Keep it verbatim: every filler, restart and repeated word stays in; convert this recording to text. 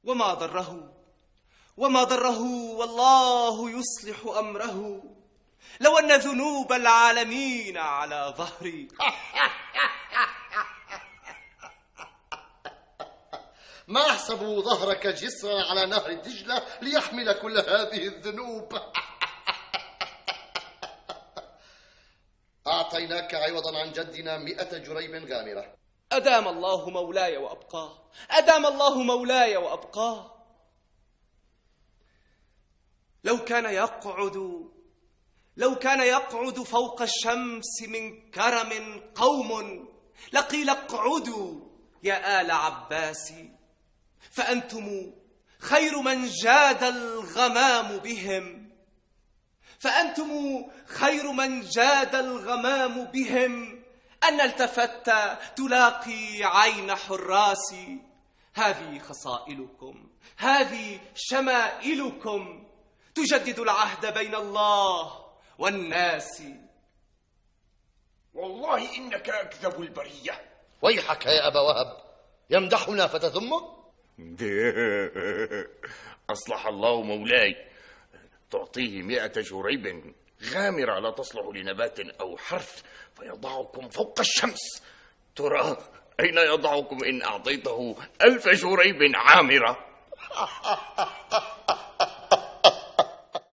وما ضره وما ضره والله يصلح أمره. لو أن ذنوب العالمين على ظهري. ما أحسب ظهرك جسرا على نهر دجلة ليحمل كل هذه الذنوب. أعطيناك عوضا عن جدنا مئة جريب غامرة. أدام الله مولاي وأبقاه، أدام الله مولاي وأبقاه. لو كان يقعد لو كان يقعد فوق الشمس من كرم قوم لقيل اقعدوا يا آل عباس، فأنتم خير من جاد الغمام بهم، فأنتم خير من جاد الغمام بهم. أن التفت تلاقي عين حراس. هذه خصائلكم، هذه شمائلكم، تجدد العهد بين الله والناس. والله إنك أكذب البرية. ويحك يا أبا وهب، يمدحنا فتذمه؟ أصلح الله مولاي، تعطيه مئة جريب غامرة لا تصلح لنبات أو حرث فيضعكم فوق الشمس. ترى أين يضعكم إن أعطيته ألف جريب عامرة؟